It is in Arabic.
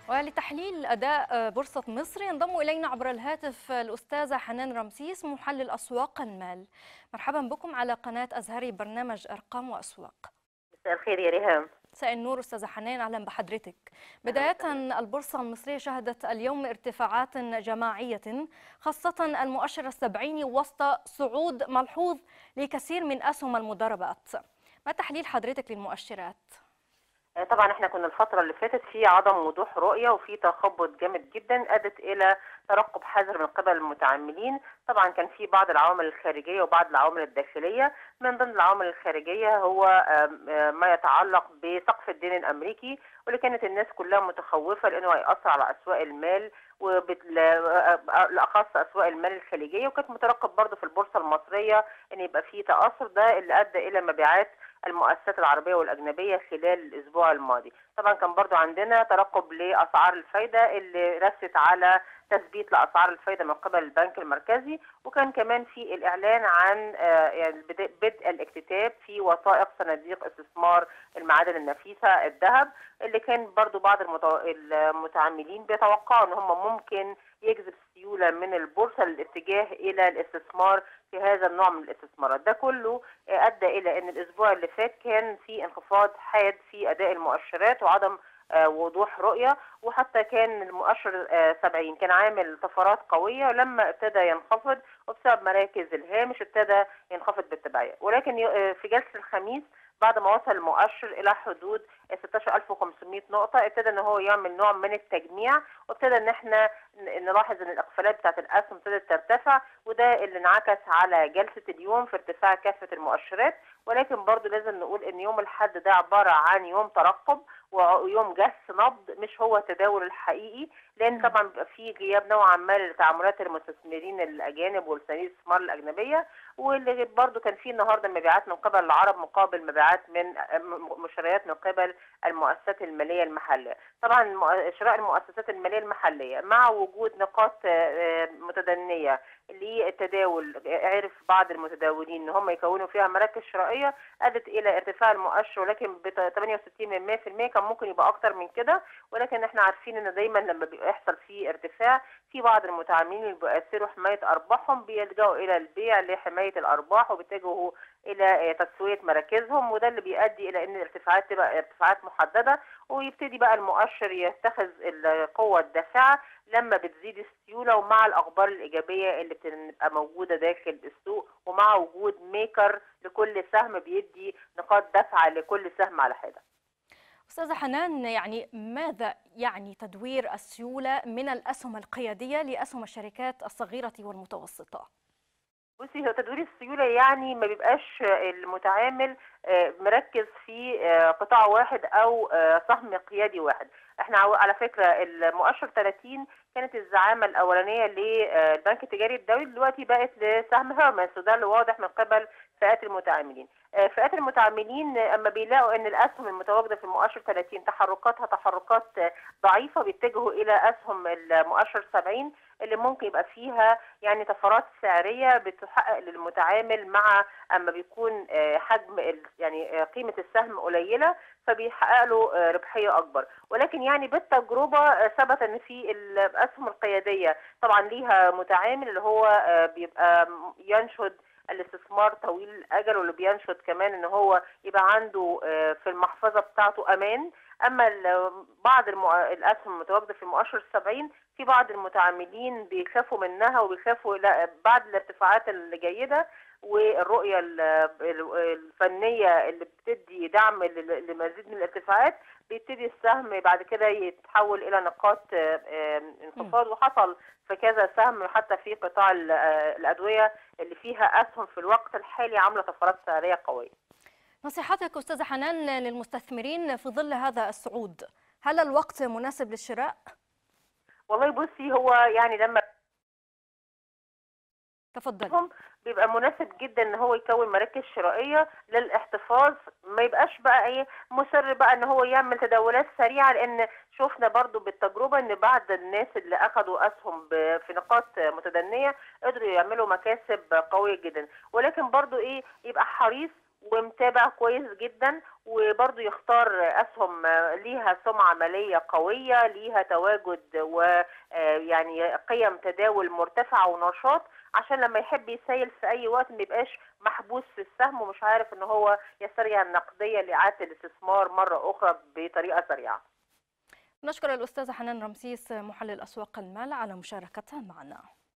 ولتحليل أداء بورصة مصر ينضم إلينا عبر الهاتف الأستاذة حنان رمسيس محلل أسواق المال. مرحبا بكم على قناة أزهري برنامج أرقام وأسواق. مساء الخير يا ريهام. مساء النور أستاذة حنان، أهلا بحضرتك. بداية البورصة المصرية شهدت اليوم ارتفاعات جماعية خاصة المؤشر السبعيني وسط صعود ملحوظ لكثير من أسهم المضاربات. ما تحليل حضرتك للمؤشرات؟ طبعا احنا كنا الفترة اللي فاتت في عدم وضوح رؤية وفي تخبط جامد جدا ادت الى ترقب حذر من قبل المتعاملين. طبعا كان في بعض العوامل الخارجية وبعض العوامل الداخلية. من ضمن العوامل الخارجية هو ما يتعلق بسقف الدين الامريكي، واللي كانت الناس كلها متخوفة لانه هيأثر على اسواق المال وبالاخص اسواق المال الخليجية، وكانت مترقب برضه في البورصة المصرية ان يبقى في تأثر، ده اللي ادى الى مبيعات المؤسسات العربية والأجنبية خلال الأسبوع الماضي. طبعا كان برضو عندنا ترقب لأسعار الفايدة اللي رست على تثبيت لأسعار الفايدة من قبل البنك المركزي، وكان كمان في الإعلان عن يعني بدء الاكتتاب في وثائق صناديق استثمار المعادن النفيسة الذهب، اللي كان برضو بعض المتعاملين بيتوقعوا ان هم ممكن يجذب سيولة من البورصة للاتجاه إلى الاستثمار في هذا النوع من الاستثمارات. ده كله ادى الى ان الاسبوع اللي فات كان في انخفاض حاد في اداء المؤشرات وعدم وضوح رؤيه، وحتى كان المؤشر 70 كان عامل طفرات قويه، ولما ابتدى ينخفض وبسبب مراكز الهامش ابتدى ينخفض بالتبعيه. ولكن في جلسه الخميس بعد ما وصل المؤشر الى حدود 16500 نقطه ابتدى ان هو يعمل نوع من التجميع، وابتدى ان احنا نلاحظ ان الاقفالات بتاعت الاسهم ابتدت ترتفع، وده اللي انعكس على جلسه اليوم في ارتفاع كافه المؤشرات. ولكن برضو لازم نقول ان يوم الاحد ده عباره عن يوم ترقب ويوم جس نبض، مش هو التداول الحقيقي، لان طبعا بيبقى في غياب نوعا ما لتعاملات المستثمرين الاجانب والصناديق الاستثمار الاجنبيه، واللي برضو كان في النهارده مبيعات من قبل العرب مقابل مبيعات من مشتريات من قبل المؤسسات الماليه المحليه. طبعا شراء المؤسسات الماليه المحليه مع وجود نقاط متدنيه للتداول، عرف بعض المتداولين ان هم يكونوا فيها مراكز شرائيه، ادت الى ارتفاع المؤشر، ولكن ب 68% كان ممكن يبقى اكتر من كده. ولكن احنا عارفين ان دايما لما بيحصل فيه ارتفاع في بعض المتعاملين اللي بيأثروا حمايه ارباحهم بيلجأوا الى البيع لحمايه الارباح وبيتجهوا الى تسويه مراكزهم، وده اللي بيؤدي الى ان الارتفاعات تبقى ارتفاعات محدده، ويبتدي بقى المؤشر يتخذ القوه الدافعه لما بتزيد السيوله ومع الاخبار الايجابيه اللي بتبقى موجوده داخل السوق، ومع وجود ميكر لكل سهم بيدي نقاط دفعه لكل سهم على حده. أستاذة حنان، يعني ماذا يعني تدوير السيولة من الأسهم القيادية لأسهم الشركات الصغيرة والمتوسطة؟ بصي، هو تدوير السيولة يعني ما بيبقاش المتعامل مركز في قطاع واحد أو سهم قيادي واحد. احنا على فكرة المؤشر 30 كانت الزعامة الأولانية للبنك التجاري الدولي، دلوقتي بقت لسهم هيرمس، وده اللي واضح من قبل فئات المتعاملين. فئات المتعاملين اما بيلاقوا ان الاسهم المتواجده في المؤشر 30 تحركاتها تحركات ضعيفه بيتجهوا الى اسهم المؤشر 70 اللي ممكن يبقى فيها يعني طفرات سعريه بتحقق للمتعامل، مع اما بيكون حجم يعني قيمه السهم قليله فبيحقق له ربحيه اكبر. ولكن يعني بالتجربه ثبت ان في الاسهم القياديه طبعا ليها متعامل اللي هو بيبقى ينشد الاستثمار طويل الاجل، واللي بينشد كمان ان هو يبقى عنده في المحفظه بتاعته امان. اما بعض الاسهم المتواجده في المؤشر 70 في بعض المتعاملين بيخافوا منها وبيخافوا بعد الارتفاعات الجيده والرؤيه الفنيه اللي بتدي دعم لمزيد من الارتفاعات، بيبتدي السهم بعد كده يتحول الى نقاط انخفاض، وحصل في كذا سهم حتى في قطاع الادويه اللي فيها اسهم في الوقت الحالي عامله طفرات سعريه قويه. نصيحتك أستاذة حنان للمستثمرين في ظل هذا الصعود، هل الوقت مناسب للشراء؟ والله بصي، هو يعني لما تفضلي. بيبقى مناسب جدا ان هو يكون مراكز شرائيه للاحتفاظ، ما يبقاش بقى ايه مصر بقى ان هو يعمل تداولات سريعه، لان شفنا برضو بالتجربه ان بعض الناس اللي اخذوا اسهم في نقاط متدنيه قدروا يعملوا مكاسب قويه جدا. ولكن برضو ايه، يبقى حريص ومتابع كويس جدا وبرضه يختار اسهم ليها سمعه ماليه قويه، ليها تواجد ويعني قيم تداول مرتفعه ونشاط، عشان لما يحب يسيل في اي وقت ما يبقاش محبوس في السهم ومش عارف ان هو يسترجع النقديه لاعاده الاستثمار مره اخرى بطريقه سريعه. نشكر الأستاذة حنان رمسيس محلل أسواق المال على مشاركتها معنا.